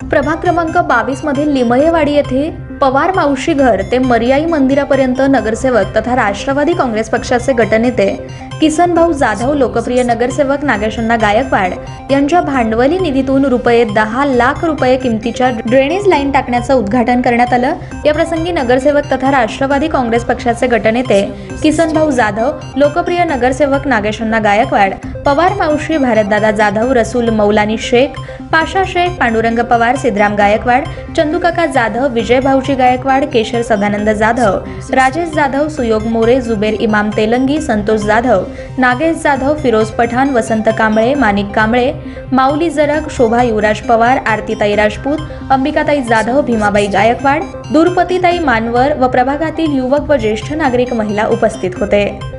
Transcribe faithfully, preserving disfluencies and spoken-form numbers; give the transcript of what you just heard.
प्रभाग क्रमांक बावीस मधील लिमयेवाडी येथे पवार मावशी घर ते मर्याई मंदिरापर्यंत नगरसेवक तथा राष्ट्रवादी काँग्रेस पक्षाचे गटनेते किसनभाऊ जाधव, लोकप्रिय नगरसेवक नागेशअण्णा गायकवाड यांच्या भांडवली निधीतून रुपये दहा लाख रुपये किमतीच्या ड्रेनेज लाईन टाकण्याचं उद्घाटन करण्यात आलं। या प्रसंगी नगरसेवक तथा राष्ट्रवादी काँग्रेस पक्षाचे गटनेते किसनभाऊ जाधव, लोकप्रिय नगरसेवक नागेशअण्णा गायकवाड, पवार मावशी भारतदादा जाधव, रसूल मौलानी शेख, पाशा शेख, पांडुरंग पवार, सिद्धराम गायकवाड, चंदूकाका जाधव, विजय भाऊजी गायकवाड, केशर सदानंद जाधव, राजेश जाधव, सुयोग मोरे, जुबेर इमाम तेलंगी, संतोष जाधव, नागेश जाधव, फिरोज पठाण, वसंत कांबळे, माणिक कांबळे, माऊली जरग, शोभा युवराज पवार, आरतीताई राजपूत, अंबिकाताई जाधव, भीमाबाई गायकवाड, दुर्पतीताई मानवर व प्रभागातील युवक व ज्येष्ठ नागरिक महिला उपस्थित होते।